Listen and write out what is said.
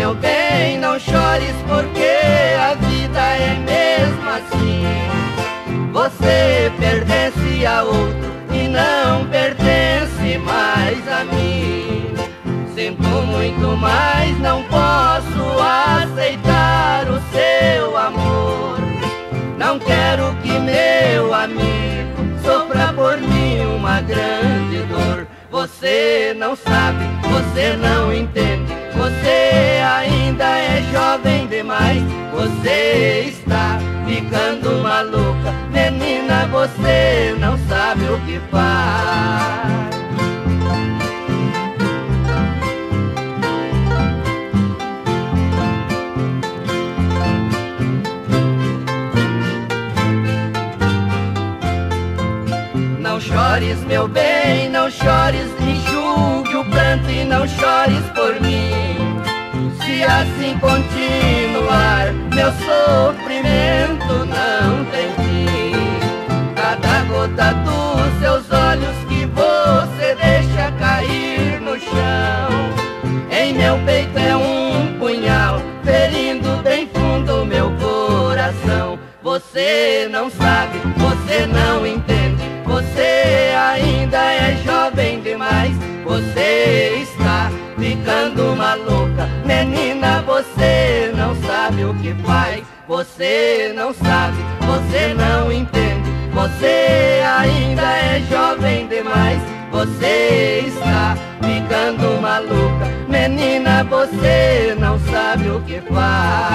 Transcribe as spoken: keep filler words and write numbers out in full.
meu bem, não chores, porque a vida é mesmo assim. Você pertence a outro e não pertence mais a mim. Sinto muito, mas não posso aceitar o seu amor. Não quero que meu amigo sofra por mim uma grande dor. Você não sabe, você não entende, você ainda é jovem demais. Você está ficando maluca, menina, você não sabe o que faz. Não chores, meu bem, não chores, enxugue o pranto e não chores por mim. Se assim continuar, meu sofrimento não tem fim. Cada gota dos seus olhos que você deixa cair no chão, em meu peito é um punhal, ferindo bem fundo meu coração. Você não sabe, você não entende, você ainda é jovem demais. Você está ficando maluca, menina, você não sabe o que faz. Você não sabe, você não entende, você ainda é jovem demais. Você está ficando maluca, menina, você não sabe o que faz.